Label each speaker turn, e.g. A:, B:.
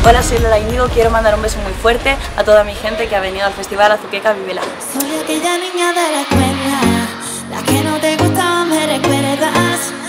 A: Hola, soy Lola Íñigo, quiero mandar un beso muy fuerte a toda mi gente que ha venido al Festival Azuqueca Vivela.
B: Soy aquella niña de la escuela, la que no te gustaba, me recuerdas.